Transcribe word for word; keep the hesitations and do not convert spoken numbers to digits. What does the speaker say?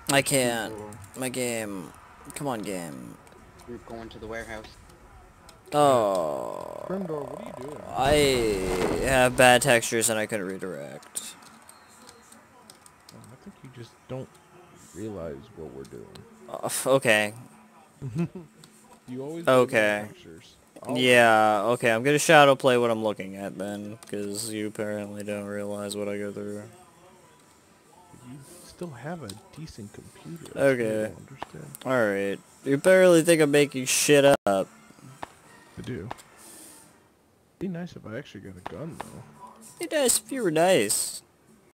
I can't. My game. Come on, game. We're going to the warehouse. Oh. Grimdor, what are you doing? I have bad textures and I couldn't redirect. Oh, I think you just don't realize what we're doing. Uh, okay. You always blame Okay. the textures. Always. Yeah, okay, I'm gonna shadow play what I'm looking at then, because you apparently don't realize what I go through. You still have a decent computer. I Okay. don't understand. Alright. You barely think I'm making shit up. I do. Be nice if I actually got a gun, though. Be nice if you were nice.